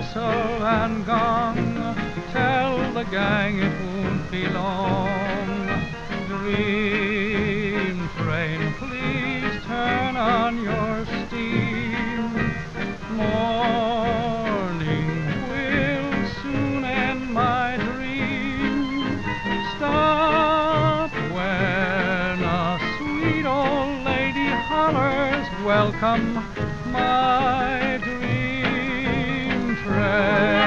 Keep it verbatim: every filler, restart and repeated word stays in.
whistle and gong, tell the gang it won't be long. Dream train, please turn on your steam. Morning will soon end my dream. Stop when a sweet old lady hollers, welcome, my dream train.